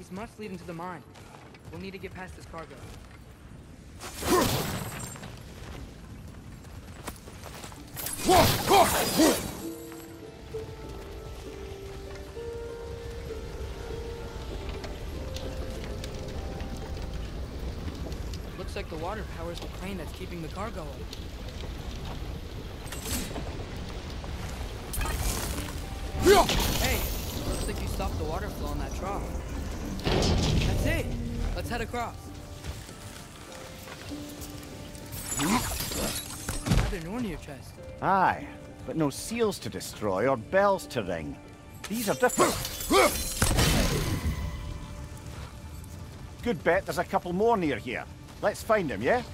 This must lead into the mine. We'll need to get past this cargo. Looks like the water powers the crane that's keeping the cargo up. Hey, looks like you stopped the water flow in that trough. That's it. Let's head across. Another Nornir chest. Aye, but no seals to destroy or bells to ring. These are different. Good bet there's a couple more near here. Let's find them, yeah?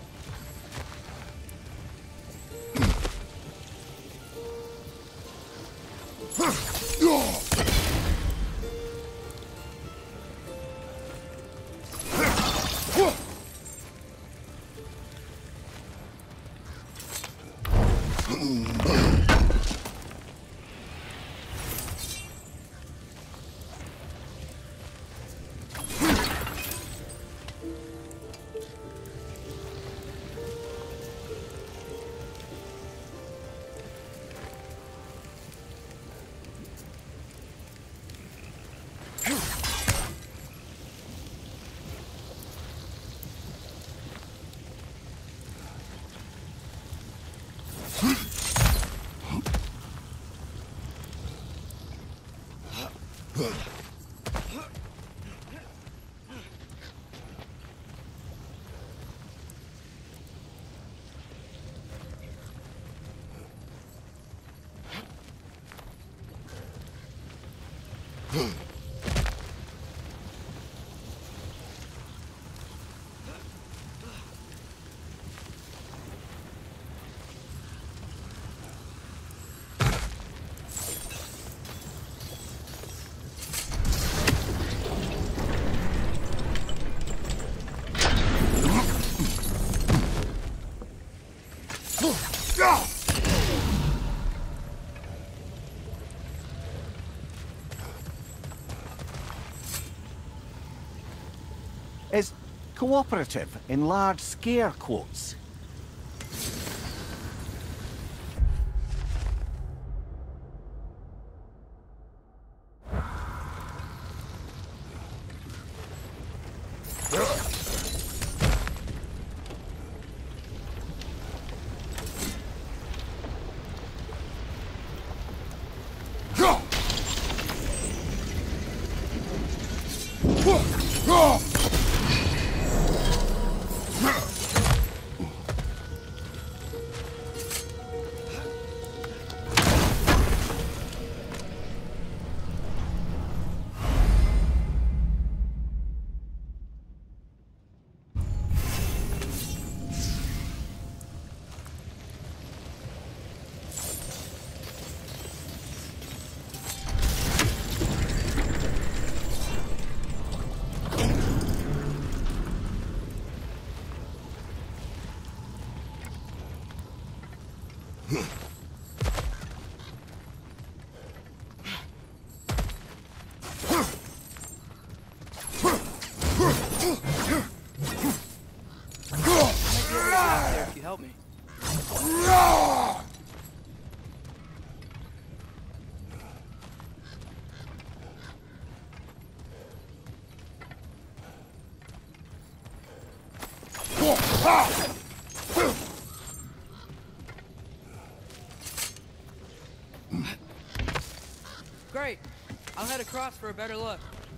Is cooperative in large scare quotes. If you help me. Great. I'll head across for a better look.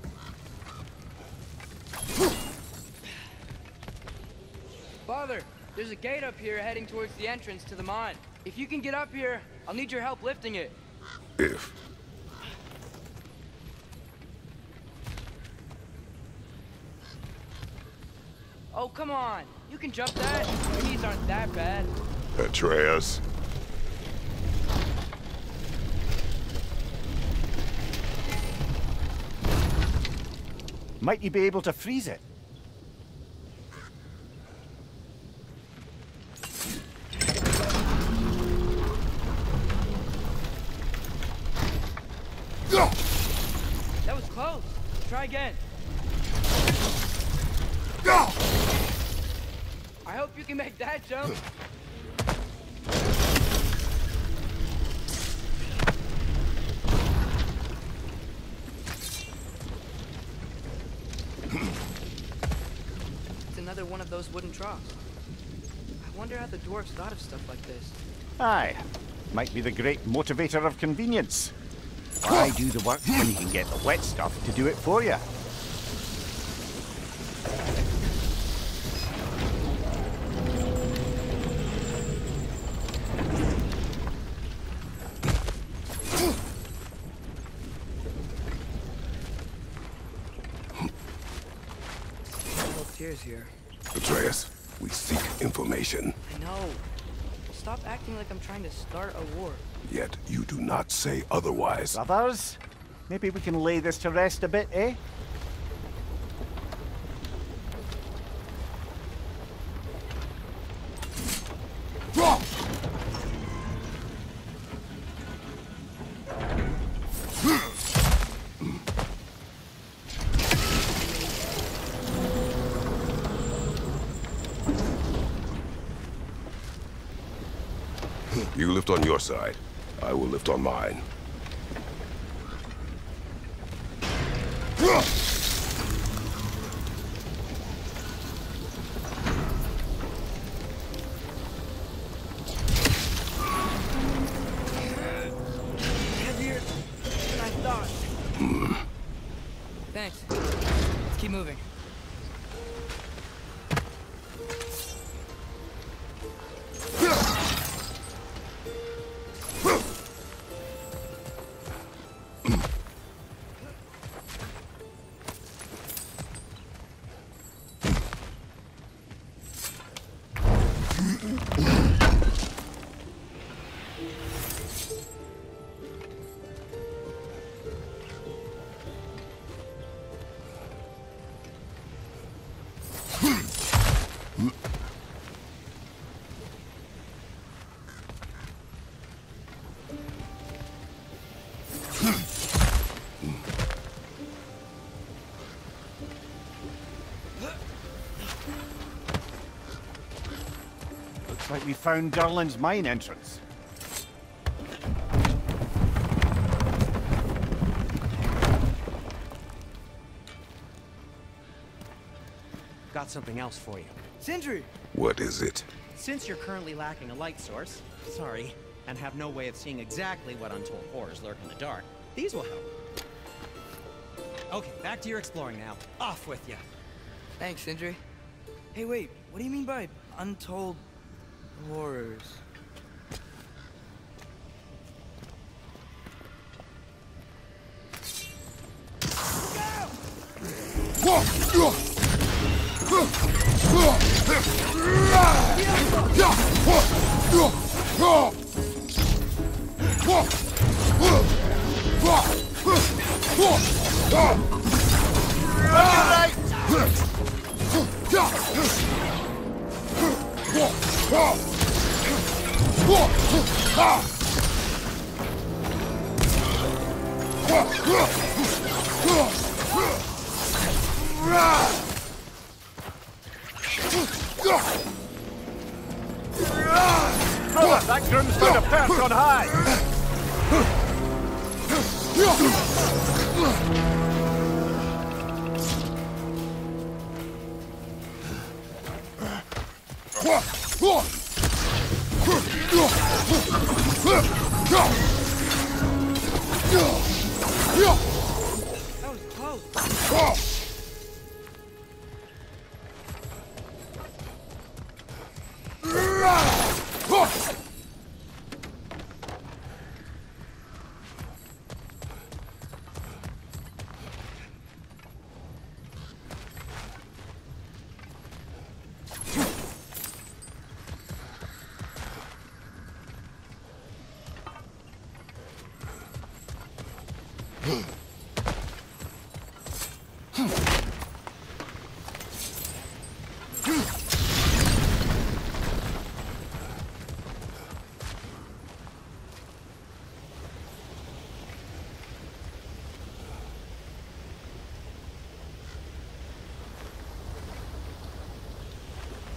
Father, there's a gate up here heading towards the entrance to the mine. If you can get up here, I'll need your help lifting it. If. Oh, come on. You can jump that. Your knees aren't that bad. Atreus. Might you be able to freeze it? That was close. Try again. I hope you can make that jump. It's another one of those wooden troughs. I wonder how the dwarves thought of stuff like this. Aye. Might be the great motivator of convenience. Why do the work when you can get the wet stuff to do it for you? Tears here. Atreus, we seek information. I know. Stop acting like I'm trying to start a war. Yet you do not say otherwise. Brothers, maybe we can lay this to rest a bit, eh? You lift on your side. I will lift on mine. Heavier than I thought. Thanks. Let's keep moving. Looks like we found Durlin's mine entrance. Got something else for you. Sindri! What is it? Since you're currently lacking a light source, sorry, and have no way of seeing exactly what untold horrors lurk in the dark, these will help. Okay, back to your exploring now. Off with you. Thanks, Sindri. Hey, wait. What do you mean by untold horrors? Brother, that groom's found a perch on high! That was close.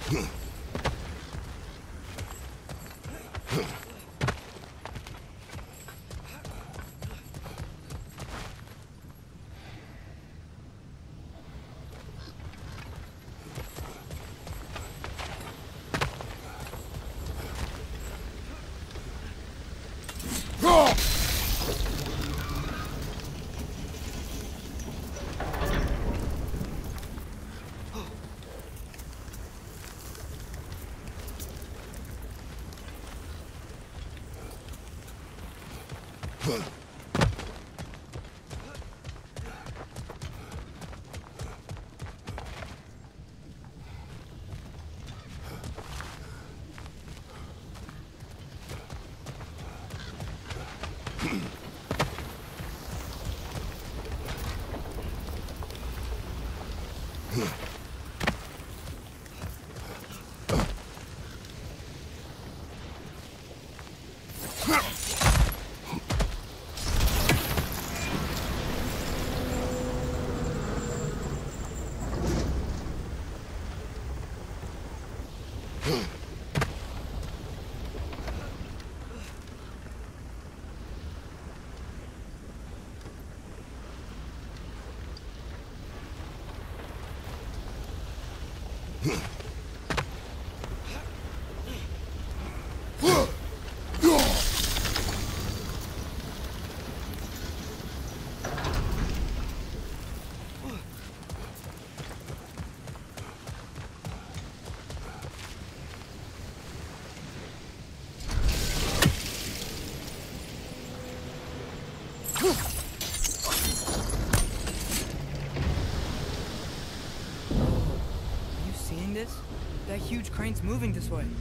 That huge crane's moving this way.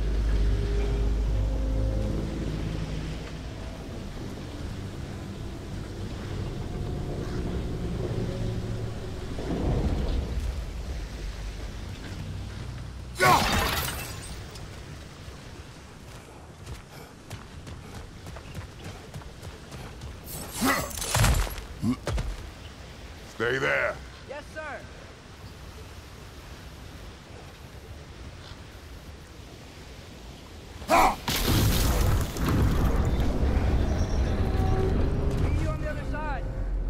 Stay there. Yes, sir. Meet you on the other side.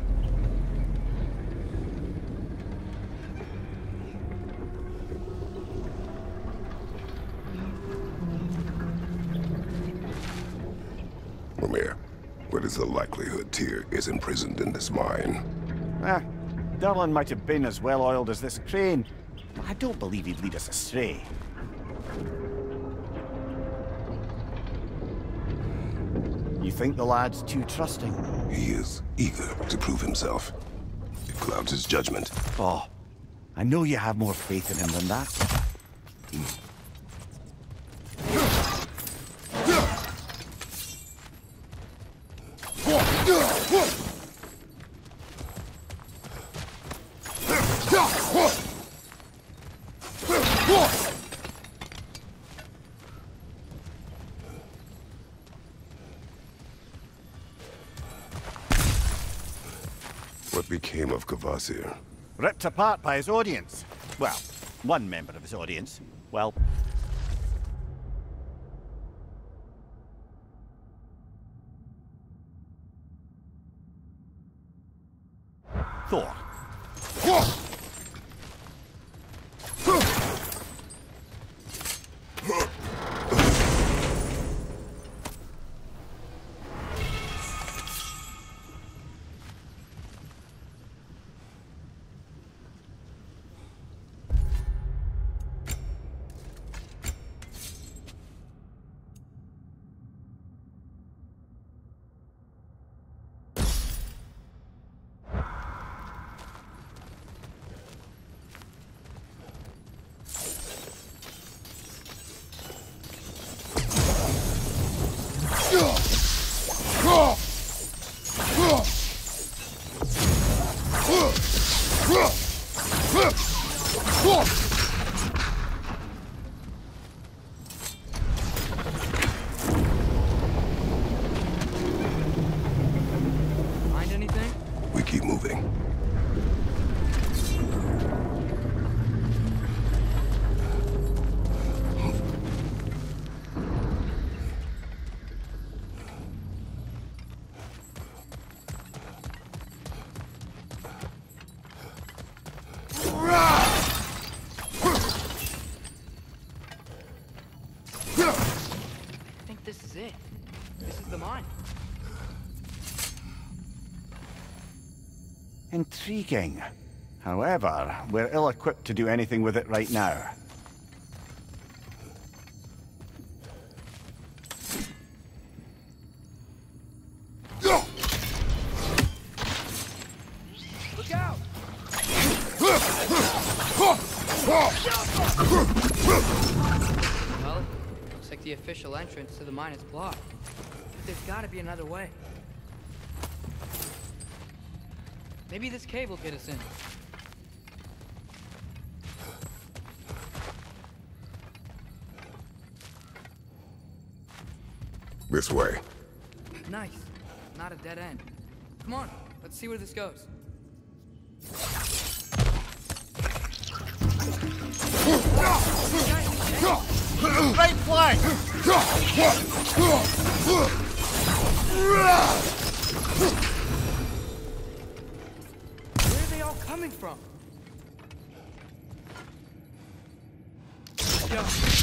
Mimir, what is the likelihood Tyr is imprisoned in this mine? Durlin might have been as well-oiled as this crane, but I don't believe he'd lead us astray. You think the lad's too trusting? He is eager to prove himself. It clouds his judgment. Oh, I know you have more faith in him than that. What became of Kvasir? Ripped apart by his audience. Well, one member of his audience. Well... Thor. Find anything? We keep moving. the mine. Intriguing. However, we're ill-equipped to do anything with it right now. Look out! Well, looks like the official entrance to the mine is blocked. There's gotta be another way. Maybe this cave will get us in. This way. Nice. Not a dead end. Come on, let's see where this goes. Right flank! Where are they all coming from? Yo.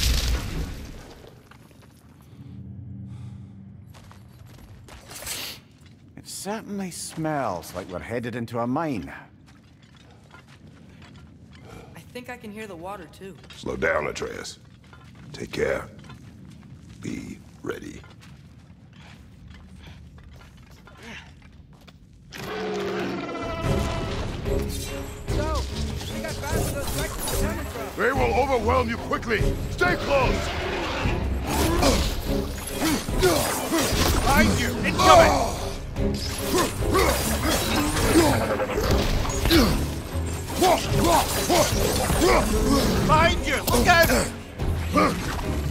It certainly smells like we're headed into a mine. I think I can hear the water too. Slow down, Atreus. Take care. Be ready. So, I got back where those wrecks are coming from. They will overwhelm you quickly. Stay close. Behind you! Incoming! Behind you! Look out!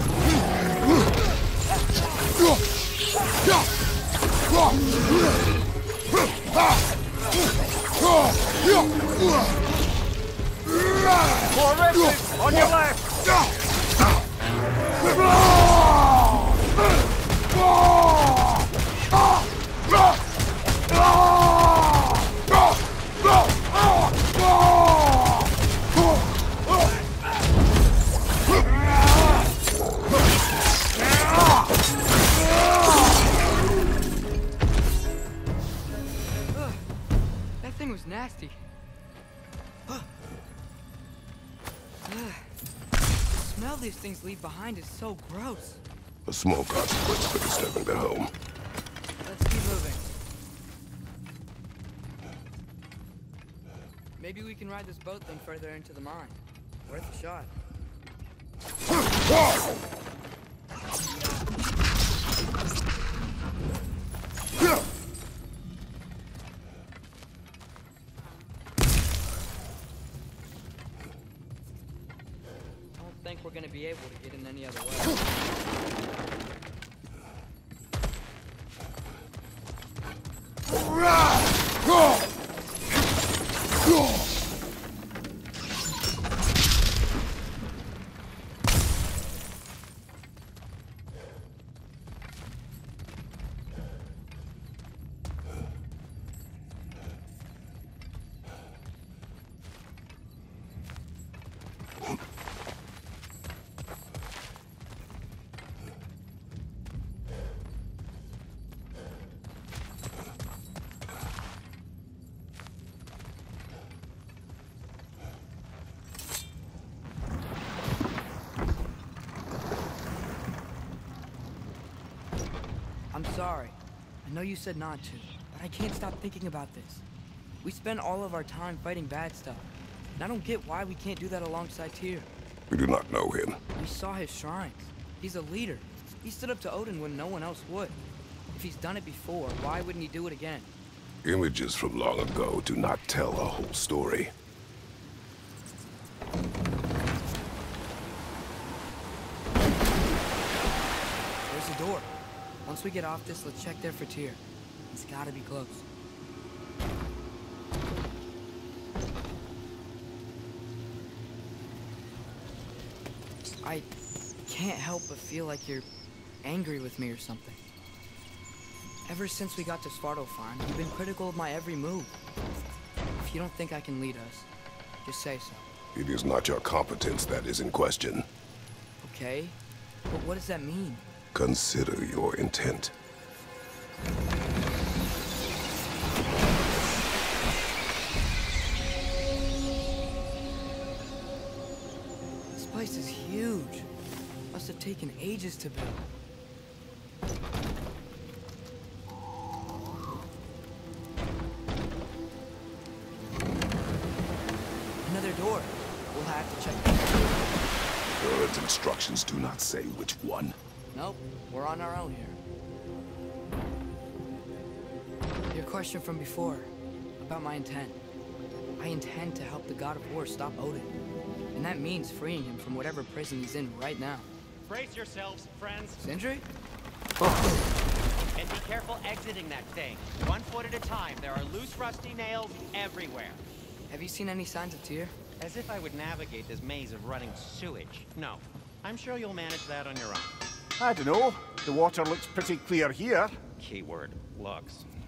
More resistance on your left! That thing was nasty. The smell these things leave behind is so gross. A small consequence for disturbing their home. Let's keep moving. Maybe we can ride this boat then further into the mine. Worth a shot. I don't think we're gonna be able to get in any other way. I'm sorry. I know you said not to, but I can't stop thinking about this. We spend all of our time fighting bad stuff, and I don't get why we can't do that alongside Tyr. We do not know him. We saw his shrines. He's a leader. He stood up to Odin when no one else would. If he's done it before, why wouldn't he do it again? Images from long ago do not tell a whole story. There's a door. Once we get off this, let's check there for Tyr. He's gotta be close. I can't help but feel like you're angry with me or something. Ever since we got to Svartalfheim, you've been critical of my every move. If you don't think I can lead us, just say so. It is not your competence that is in question. Okay? But what does that mean? Consider your intent. This place is huge. Must have taken ages to build. Another door. We'll have to check it out. Bird's instructions do not say which one. Nope, we're on our own here. Your question from before, about my intent. I intend to help the God of War stop Odin. And that means freeing him from whatever prison he's in right now. Brace yourselves, friends, Sindri? and be careful exiting that thing. 1 foot at a time. There are loose, rusty nails everywhere. Have you seen any signs of Tyr? As if I would navigate this maze of running sewage. No. I'm sure you'll manage that on your own. I don't know. The water looks pretty clear here. Keyword, looks.